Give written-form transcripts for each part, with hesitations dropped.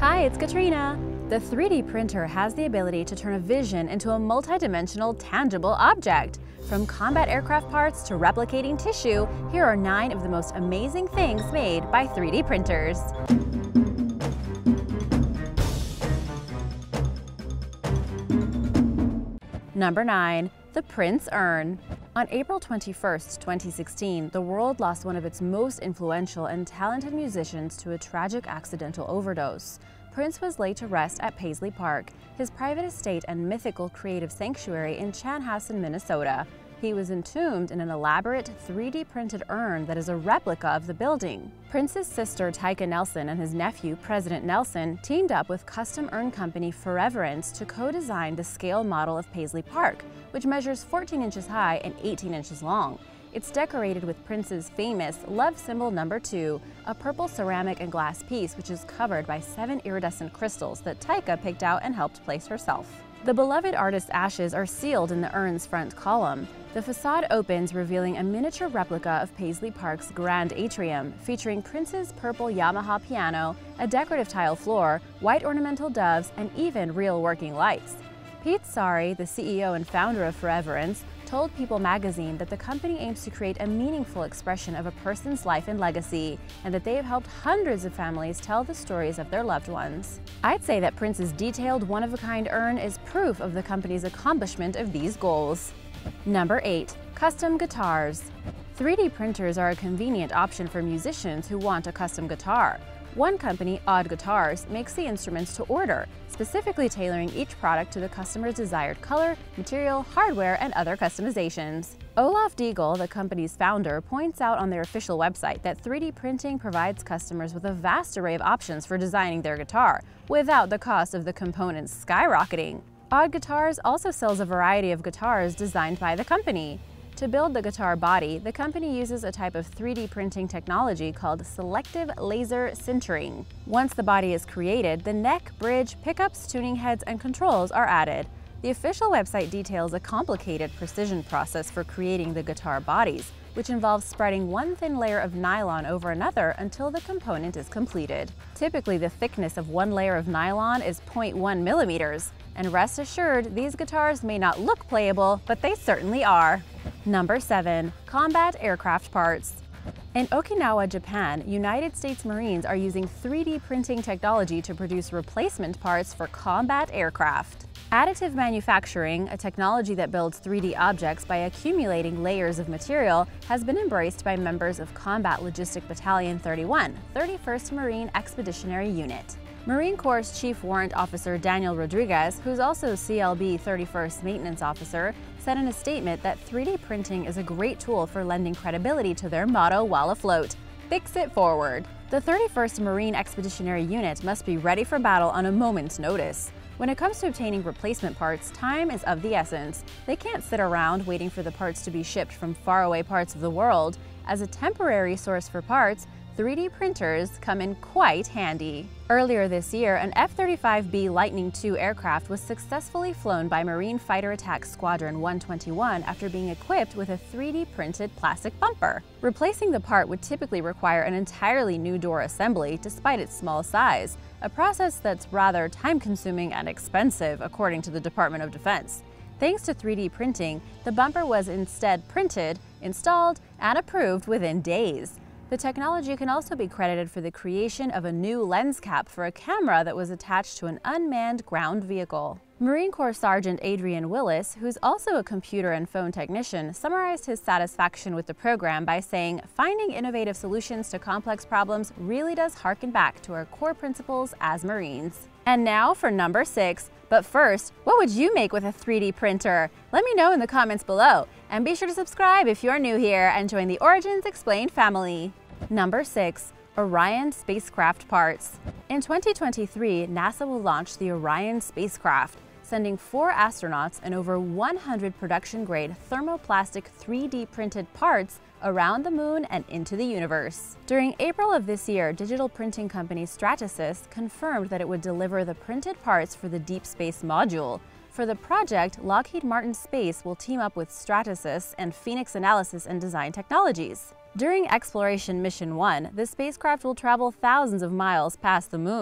Hi, it's Katrina. The 3D printer has the ability to turn a vision into a multidimensional, tangible object. From combat aircraft parts to replicating tissue, here are 9 of the most amazing things made by 3D printers. Number 9. The Prince Urn. On April 21, 2016, the world lost one of its most influential and talented musicians to a tragic accidental overdose. Prince was laid to rest at Paisley Park, his private estate and mythical creative sanctuary in Chanhassen, Minnesota. He was entombed in an elaborate 3D printed urn that is a replica of the building. Prince's sister Tyka Nelson and his nephew President Nelson teamed up with custom urn company Foreverance to co-design the scale model of Paisley Park, which measures 14 inches high and 18 inches long. It's decorated with Prince's famous love symbol number 2, a purple ceramic and glass piece which is covered by 7 iridescent crystals that Tyka picked out and helped place herself. The beloved artist's ashes are sealed in the urn's front column. The facade opens, revealing a miniature replica of Paisley Park's grand atrium, featuring Prince's purple Yamaha piano, a decorative tile floor, white ornamental doves, and even real working lights. Pete Sari, the CEO and founder of Foreverance, told People magazine that the company aims to create a meaningful expression of a person's life and legacy, and that they have helped hundreds of families tell the stories of their loved ones. I'd say that Prince's detailed one-of-a-kind urn is proof of the company's accomplishment of these goals. Number 8. Custom guitars. 3D printers are a convenient option for musicians who want a custom guitar. One company, Odd Guitars, makes the instruments to order, specifically tailoring each product to the customer's desired color, material, hardware, and other customizations. Olaf Diegel, the company's founder, points out on their official website that 3D printing provides customers with a vast array of options for designing their guitar, without the cost of the components skyrocketing. Odd Guitars also sells a variety of guitars designed by the company. To build the guitar body, the company uses a type of 3D printing technology called selective laser sintering. Once the body is created, the neck, bridge, pickups, tuning heads, and controls are added. The official website details a complicated precision process for creating the guitar bodies, which involves spreading one thin layer of nylon over another until the component is completed. Typically, the thickness of one layer of nylon is 0.1 millimeters. And rest assured, these guitars may not look playable, but they certainly are. Number 7. Combat aircraft parts. In Okinawa, Japan, United States Marines are using 3D printing technology to produce replacement parts for combat aircraft. Additive manufacturing, a technology that builds 3D objects by accumulating layers of material, has been embraced by members of Combat Logistic Battalion 31, 31st Marine Expeditionary Unit. Marine Corps Chief Warrant Officer Daniel Rodriguez, who's also CLB 31st Maintenance Officer, said in a statement that 3D printing is a great tool for lending credibility to their motto while afloat: fix it forward. The 31st Marine Expeditionary Unit must be ready for battle on a moment's notice. When it comes to obtaining replacement parts, time is of the essence. They can't sit around waiting for the parts to be shipped from faraway parts of the world. As a temporary source for parts, 3D printers come in quite handy. Earlier this year, an F-35B Lightning II aircraft was successfully flown by Marine Fighter Attack Squadron 121 after being equipped with a 3D printed plastic bumper. Replacing the part would typically require an entirely new door assembly despite its small size, a process that's rather time-consuming and expensive, according to the Department of Defense. Thanks to 3D printing, the bumper was instead printed, installed, and approved within days. The technology can also be credited for the creation of a new lens cap for a camera that was attached to an unmanned ground vehicle. Marine Corps Sergeant Adrian Willis, who's also a computer and phone technician, summarized his satisfaction with the program by saying, "Finding innovative solutions to complex problems really does harken back to our core principles as Marines." And now for number 6. But first, what would you make with a 3D printer? Let me know in the comments below. And be sure to subscribe if you're new here and join the Origins Explained family. Number 6. Orion spacecraft parts. In 2023, NASA will launch the Orion spacecraft, sending 4 astronauts and over 100 production-grade thermoplastic 3D printed parts around the moon and into the universe. During April of this year, digital printing company Stratasys confirmed that it would deliver the printed parts for the Deep Space module. For the project, Lockheed Martin Space will team up with Stratasys and Phoenix Analysis and Design Technologies. During Exploration Mission 1, the spacecraft will travel thousands of miles past the moon.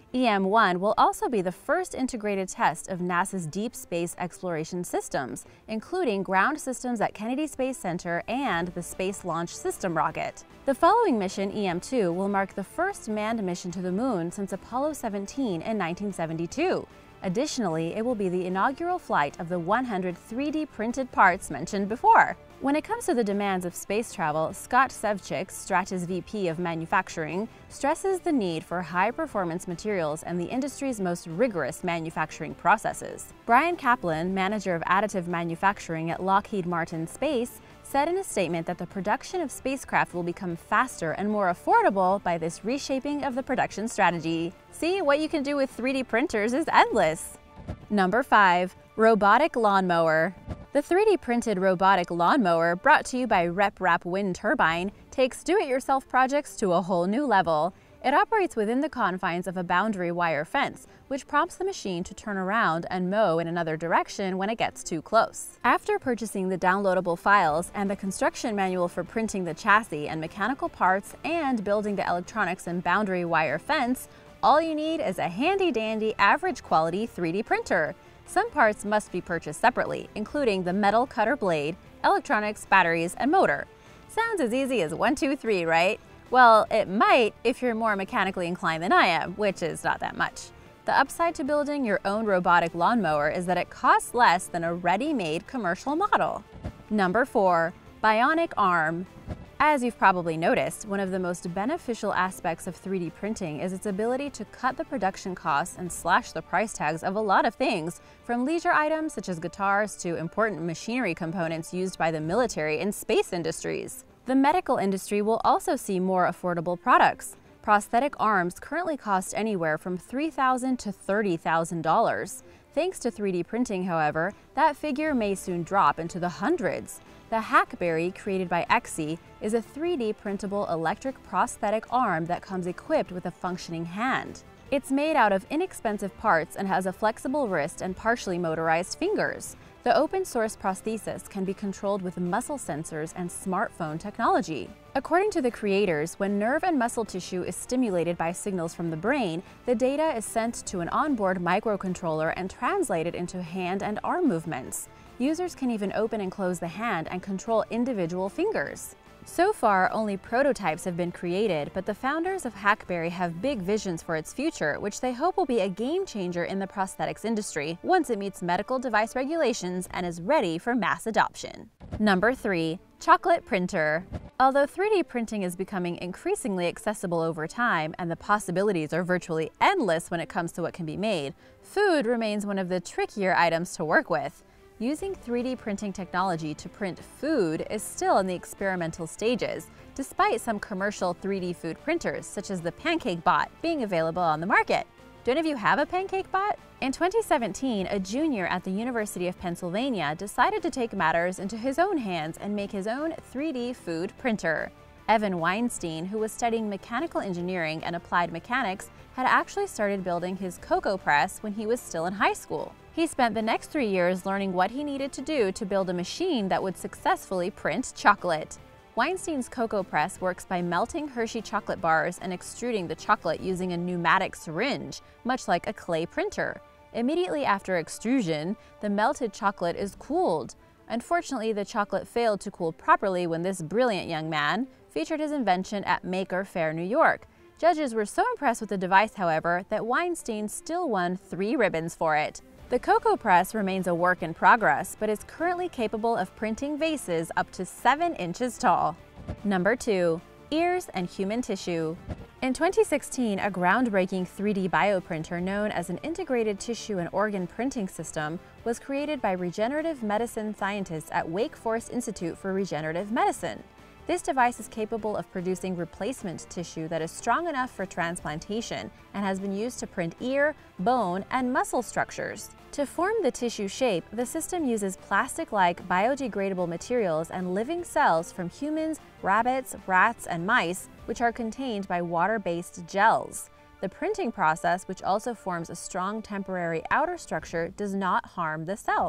EM-1 will also be the first integrated test of NASA's deep space exploration systems, including ground systems at Kennedy Space Center and the Space Launch System rocket. The following mission, EM-2, will mark the first manned mission to the Moon since Apollo 17 in 1972. Additionally, it will be the inaugural flight of the 100 3D printed parts mentioned before. When it comes to the demands of space travel, Scott Sevchik, Stratus VP of Manufacturing, stresses the need for high-performance materials and the industry's most rigorous manufacturing processes. Brian Kaplan, manager of additive manufacturing at Lockheed Martin Space, said in a statement that the production of spacecraft will become faster and more affordable by this reshaping of the production strategy. See, what you can do with 3D printers is endless. Number 5. Robotic Lawnmower. The 3D printed robotic lawnmower, brought to you by RepRap Wind Turbine, takes do-it-yourself projects to a whole new level. It operates within the confines of a boundary wire fence, which prompts the machine to turn around and mow in another direction when it gets too close. After purchasing the downloadable files and the construction manual for printing the chassis and mechanical parts and building the electronics and boundary wire fence, all you need is a handy-dandy, average-quality 3D printer. Some parts must be purchased separately, including the metal cutter blade, electronics, batteries, and motor. Sounds as easy as 1, 2, 3, right? Well, it might if you're more mechanically inclined than I am, which is not that much. The upside to building your own robotic lawnmower is that it costs less than a ready-made commercial model. Number 4. Bionic Arm. As you've probably noticed, one of the most beneficial aspects of 3D printing is its ability to cut the production costs and slash the price tags of a lot of things, from leisure items such as guitars to important machinery components used by the military and space industries. The medical industry will also see more affordable products. Prosthetic arms currently cost anywhere from $3,000 to $30,000. Thanks to 3D printing, however, that figure may soon drop into the hundreds. The Hackberry, created by Exy, is a 3D printable electric prosthetic arm that comes equipped with a functioning hand. It's made out of inexpensive parts and has a flexible wrist and partially motorized fingers. The open-source prosthesis can be controlled with muscle sensors and smartphone technology. According to the creators, when nerve and muscle tissue is stimulated by signals from the brain, the data is sent to an onboard microcontroller and translated into hand and arm movements. Users can even open and close the hand and control individual fingers. So far, only prototypes have been created, but the founders of Hackberry have big visions for its future, which they hope will be a game changer in the prosthetics industry once it meets medical device regulations and is ready for mass adoption. Number 3. Chocolate Printer. Although 3D printing is becoming increasingly accessible over time and the possibilities are virtually endless when it comes to what can be made, food remains one of the trickier items to work with. Using 3D printing technology to print food is still in the experimental stages, despite some commercial 3D food printers, such as the Pancake Bot, being available on the market. Do any of you have a Pancake Bot? In 2017, a junior at the University of Pennsylvania decided to take matters into his own hands and make his own 3D food printer. Evan Weinstein, who was studying mechanical engineering and applied mechanics, had actually started building his cocoa press when he was still in high school. He spent the next 3 years learning what he needed to do to build a machine that would successfully print chocolate. Weinstein's cocoa press works by melting Hershey chocolate bars and extruding the chocolate using a pneumatic syringe, much like a clay printer. Immediately after extrusion, the melted chocolate is cooled. Unfortunately, the chocolate failed to cool properly when this brilliant young man featured his invention at Maker Faire, New York. Judges were so impressed with the device, however, that Weinstein still won 3 ribbons for it. The cocoa press remains a work in progress, but is currently capable of printing vases up to 7 inches tall. Number 2. Ears and human tissue. In 2016, a groundbreaking 3D bioprinter known as an integrated tissue and organ printing system was created by regenerative medicine scientists at Wake Forest Institute for Regenerative Medicine. This device is capable of producing replacement tissue that is strong enough for transplantation and has been used to print ear, bone, and muscle structures. To form the tissue shape, the system uses plastic-like biodegradable materials and living cells from humans, rabbits, rats, and mice, which are contained by water-based gels. The printing process, which also forms a strong temporary outer structure, does not harm the cells.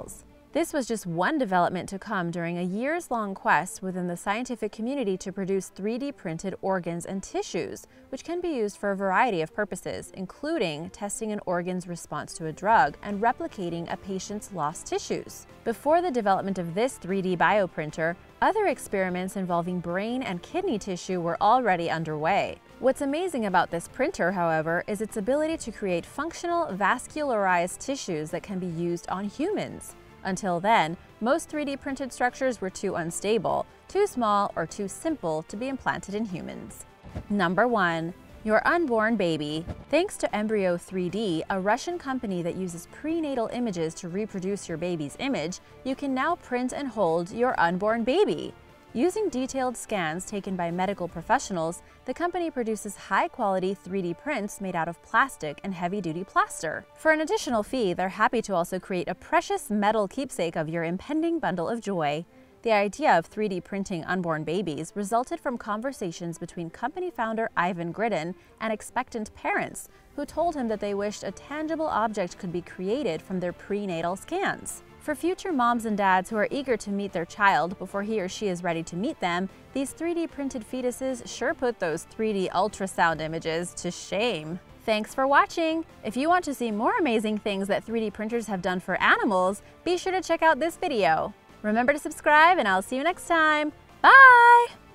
This was just one development to come during a years-long quest within the scientific community to produce 3D printed organs and tissues, which can be used for a variety of purposes, including testing an organ's response to a drug and replicating a patient's lost tissues. Before the development of this 3D bioprinter, other experiments involving brain and kidney tissue were already underway. What's amazing about this printer, however, is its ability to create functional, vascularized tissues that can be used on humans. Until then, most 3D printed structures were too unstable, too small, or too simple to be implanted in humans. Number 1. Your unborn baby. Thanks to Embryo 3D, a Russian company that uses prenatal images to reproduce your baby's image, you can now print and hold your unborn baby. Using detailed scans taken by medical professionals, the company produces high-quality 3D prints made out of plastic and heavy-duty plaster. For an additional fee, they're happy to also create a precious metal keepsake of your impending bundle of joy. The idea of 3D printing unborn babies resulted from conversations between company founder Ivan Gridin and expectant parents, who told him that they wished a tangible object could be created from their prenatal scans. For future moms and dads who are eager to meet their child before he or she is ready to meet them, these 3D printed fetuses sure put those 3D ultrasound images to shame. Thanks for watching! If you want to see more amazing things that 3D printers have done for animals, be sure to check out this video. Remember to subscribe, and I'll see you next time. Bye!